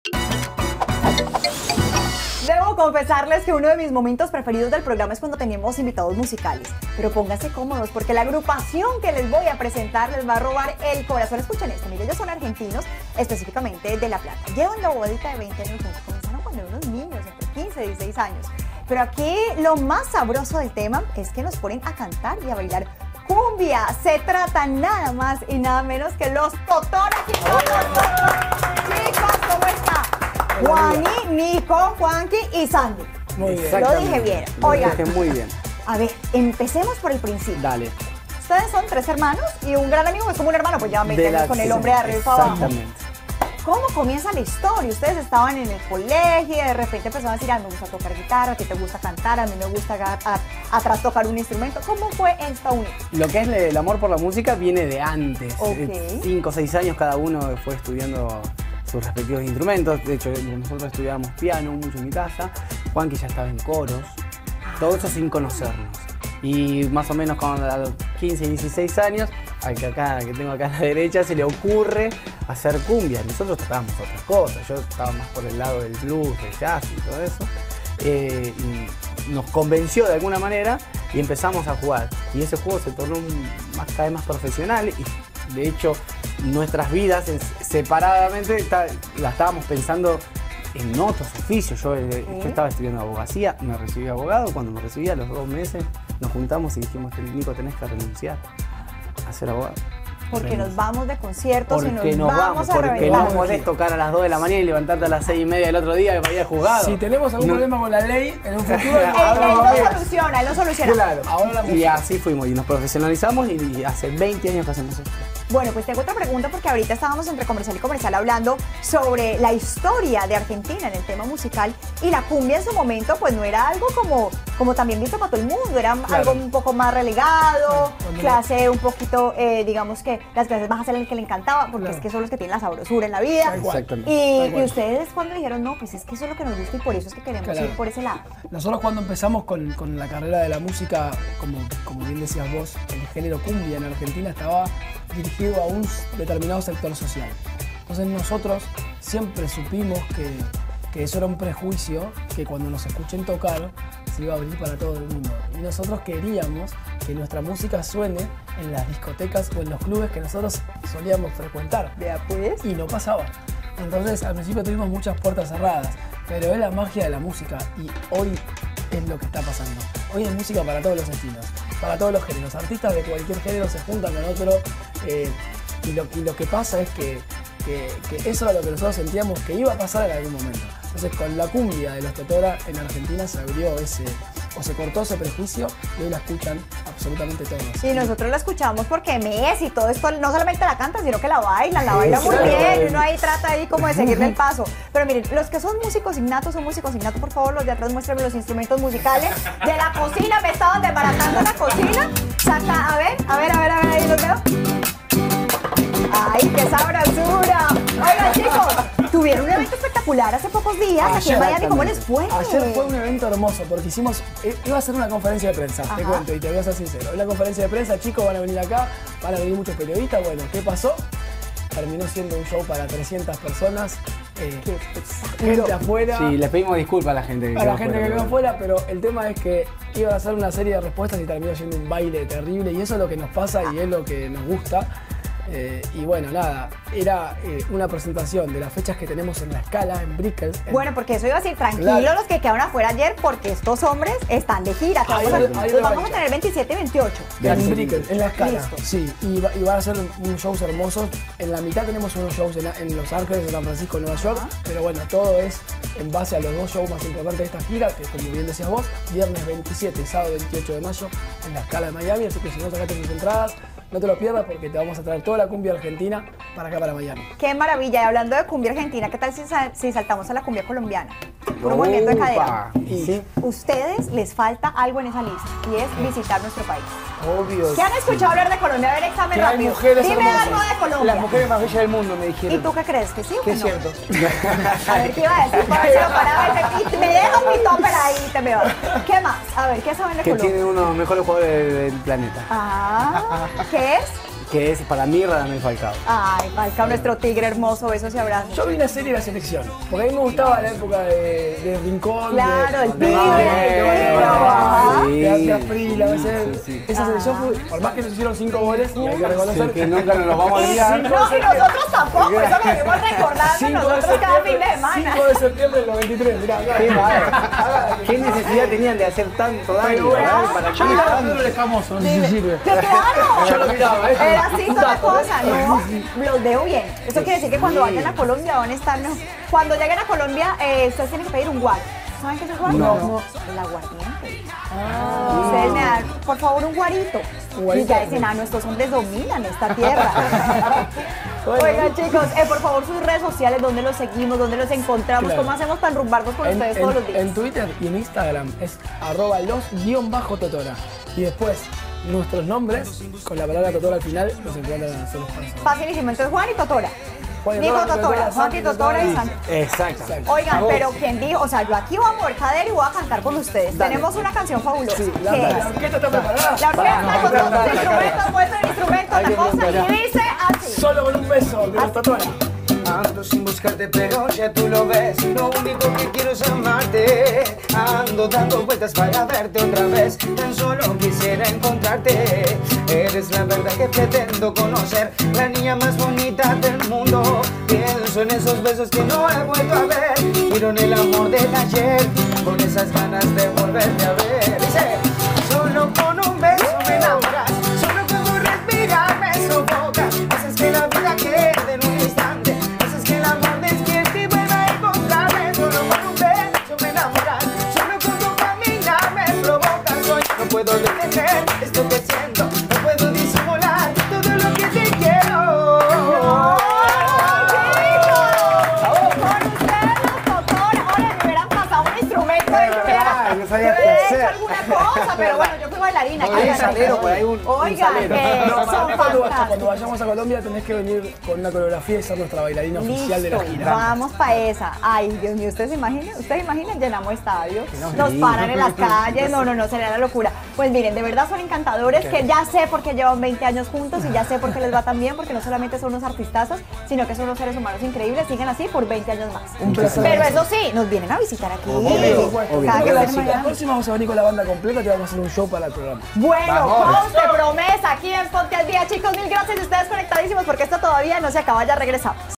Debo confesarles que uno de mis momentos preferidos del programa es cuando tenemos invitados musicales. Pero pónganse cómodos porque la agrupación que les voy a presentar les va a robar el corazón. Escuchen esto, miren, ellos son argentinos, específicamente de La Plata. Llevan la bodita de 20 años juntos, comenzaron cuando eran unos niños, entre 15 y 16 años. Pero aquí lo más sabroso del tema es que nos ponen a cantar y a bailar cumbia. Se trata nada más y nada menos que los Totora aquí con nosotros. Chicos, ¿cómo están? Juani, Nico, Juanqui y Sandy. Muy bien. Lo dije bien. Oigan, Lo dije muy bien. a ver, empecemos por el principio. Dale. Ustedes son 3 hermanos y un gran amigo es como un hermano, pues ya me entiendes con el hombre de arriba y para abajo. Exactamente. ¿Cómo comienza la historia? Ustedes estaban en el colegio y de repente empezaron a decir, a mí me gusta tocar guitarra, a ti te gusta cantar, a mí me gusta atrás tocar un instrumento. ¿Cómo fue esta unión? Lo que es el amor por la música viene de antes. Ok. 5 o 6 años cada uno fue estudiando sus respectivos instrumentos. De hecho, nosotros estudiábamos piano mucho en mi casa. Juanqui ya estaba en coros. Todo eso sin conocernos. Y más o menos a los 15, 16 años, al que tengo acá a la derecha, se le ocurre hacer cumbia. Nosotros tocábamos otras cosas. Yo estaba más por el lado del blues, del jazz y todo eso. Y nos convenció de alguna manera y empezamos a jugar. Y ese juego se tornó cada vez más profesional. Y de hecho, nuestras vidas separadamente la estábamos pensando en otros oficios. Yo estaba estudiando abogacía, me recibí abogado. Cuando me recibí, a los 2 meses nos juntamos y dijimos, Nico, tenés que renunciar a ser abogado. Porque nos vamos de conciertos Porque y nos vamos a porque reventar. no podés tocar a las 2 de la mañana y levantarte a las 6:30 del otro día para ir al juzgado. Si tenemos algún problema con la ley, en un futuro Él lo soluciona. Claro, ahora la Y música. así fuimos y nos profesionalizamos y hace 20 años que hacemos esto. Bueno, pues tengo otra pregunta porque ahorita estábamos entre comercial y comercial hablando sobre la historia de Argentina en el tema musical y la cumbia en su momento pues no era algo como también visto para todo el mundo, era algo un poco más relegado, clase un poquito, digamos que las clases bajas eran el que le encantaba porque es que son los que tienen la sabrosura en la vida. Exactamente. Y ustedes cuando dijeron, no, pues es que eso es lo que nos gusta y por eso es que queremos ir por ese lado. Nosotros cuando empezamos con la carrera de la música, como bien decías vos, el género cumbia en Argentina estaba dirigido a un determinado sector social. Entonces nosotros siempre supimos que eso era un prejuicio, que cuando nos escuchen tocar se iba a abrir para todo el mundo. Y nosotros queríamos que nuestra música suene en las discotecas o en los clubes que nosotros solíamos frecuentar. Vea pues. Y no pasaba. Entonces al principio tuvimos muchas puertas cerradas, pero es la magia de la música y hoy es lo que está pasando. Hoy hay música para todos los estilos, para todos los géneros. Artistas de cualquier género se juntan con otro y lo que pasa es que eso era lo que nosotros sentíamos que iba a pasar en algún momento. Entonces con la cumbia de los Totora en Argentina se abrió se cortó ese prejuicio y hoy la escuchan absolutamente todos. Y nosotros la escuchamos porque Messi y todo esto no solamente la canta, sino que la baila muy bien. Y uno ahí trata ahí como de seguirle el paso. Pero miren, los que son músicos innatos, por favor, los de atrás muéstrenme los instrumentos musicales. De la cocina, me estaban desbaratando la cocina. Saca, a ver, ahí los veo. ¡Ay, qué sabrosura! Oigan, chicos, tuvieron un evento espectacular hace pocos días aquí en Miami. ¿Cómo les fue? Ayer fue un evento hermoso porque iba a ser una conferencia de prensa, te cuento y te voy a ser sincero. En la conferencia de prensa, chicos, van a venir acá, van a venir muchos periodistas. Bueno, ¿qué pasó? Terminó siendo un show para 300 personas. Gente afuera. Sí, les pedimos disculpas a la gente que quedó afuera, pero el tema es que iba a ser una serie de respuestas y terminó siendo un baile terrible y eso es lo que nos pasa y es lo que nos gusta. Y bueno, nada, era una presentación de las fechas que tenemos en La Scala, en Brickell. Bueno, porque eso iba a decir, tranquilos los que quedaron afuera ayer, porque estos hombres están de gira. Los vamos a tener 27 y 28. En Brickell, en La Scala. Listo. Sí, y van a ser unos shows hermosos. En la mitad tenemos unos shows en Los Ángeles, en San Francisco, en Nueva York. Pero bueno, todo es en base a los 2 shows más importantes de esta gira, que como bien decías vos, viernes 27 y sábado 28 de mayo en La Scala de Miami. Así que si no sacaste tus entradas, no te lo pierdas porque te vamos a traer toda la cumbia argentina para acá, para Miami. ¡Qué maravilla! Y hablando de cumbia argentina, ¿qué tal si saltamos a la cumbia colombiana? Un movimiento de cadera. ¿Sí? Ustedes les falta algo en esa lista y es visitar nuestro país. Obvio. ¿Qué han escuchado hablar de Colombia? A ver, examen Que hay rápido. mujeres Dime hermosas. algo de Colombia. Las mujeres más bellas del mundo, me ¿Y dijeron. tú qué crees? ¿Que sí o Que que es no? cierto. A ver, ¿qué iba a decir? Para ver si lo paraba y me dejo mi topper ahí y te me va. ¿Qué más? A ver, ¿qué saben de Que Colombia? tiene uno de los mejores jugadores del planeta. ¿Qué es? que es para mí Radamel Falcao. Ay, Falcao, nuestro tigre hermoso, besos y abrazos. Yo vi una serie de la selección, porque a mí me gustaba la época de Rincón, Claro, el tigre, de Afrila, esa selección fue, por más que nos hicieron 5 goles, y hay que reconocer que nunca nos los vamos a olvidar. No, y nosotros tampoco, eso lo venimos recordando nosotros cada fin de semana. 5 de septiembre del 93, mirá, ¿Qué necesidad tenían de hacer tanto daño? ¿Para qué Pedro el Escamoso, no sé si sirve. Claro. Yo lo miraba, Era así toda la cosa, ¿no? Los veo bien. Eso quiere decir que cuando vayan a Colombia van a estar, ¿no? Cuando lleguen a Colombia, ustedes tienen que pedir un guaro. ¿Saben qué es el guaro? No. El aguardiente. Ustedes me dan, por favor, un guarito. Y ya dicen, estos hombres dominan esta tierra. Oigan, chicos, por favor, sus redes sociales, ¿dónde los seguimos? ¿Dónde los encontramos? Claro. ¿Cómo hacemos para rumbarnos con ustedes todos los días? En Twitter y en Instagram es @los_totora. Y después, nuestros nombres, con la palabra Totora al final, los encuentran en Solo Fans. Facilísimo, entonces Juan y Totora. Juan y Nico Totora, Totora, Juan y Santi Totora y Totora Santi. Exacto. Oigan, pero ¿quién dijo? O sea, yo aquí voy a mover cadera y voy a cantar con ustedes. Dale. Tenemos una canción fabulosa. Sí, ¿Qué es? la orquesta está preparada. La orquesta con todos los instrumentos, muestra el instrumento, la cosa, y dice así. Solo con un beso de los Totora. Ando sin buscarte pero ya tú lo ves. Lo único que quiero es amarte. Ando dando vueltas para verte otra vez. Tan solo quisiera encontrarte. Eres la verdad que pretendo conocer. La niña más bonita del mundo. Pienso en esos besos que no he vuelto a ver. Miro en el amor del ayer. Con esas ganas de volverte a ver. Dice, solo con un beso me enamoras. Solo con tu respirar me sofocas. Haces que la vida quede en un instante. Que el amor despierte y vuelva a encontrarme. Solo con un beso me enamoras. Solo con tu caminar me provocas. Hoy no puedo detener esto que siento. No puedo disimular todo lo que te quiero. Con ustedes los Totora. Ahora me hubieran pasado un instrumento y yo hubiera no sabía qué hacer. alguna cosa, pero bueno, yo fui bailarina. Hay un salero por ahí, un Oigan, salero. son Cuando fantásticos. vayamos a Colombia tenés que venir con una coreografía y ser nuestra bailarina oficial de la Listo, gira. vamos para esa. Ay, Dios mío, ¿ustedes se imaginan? Llenamos estadios, nos sí. paran en las calles, no, sería la locura. Pues miren, de verdad son encantadores, que ya sé por qué llevan 20 años juntos y ya sé por qué les va tan bien, porque no solamente son unos artistazos, sino que son unos seres humanos increíbles, siguen así por 20 años más. Un placer. Pero eso sí, nos vienen a visitar aquí. Obvio. Cada que La estén allá. próxima vamos a venir con la banda completa, te vamos a hacer un show para el programa. Bueno, conste, promesa, aquí en Ponte al Día, chicos, mil gracias a ustedes conectadísimos, porque esto todavía no se acaba, ya regresamos.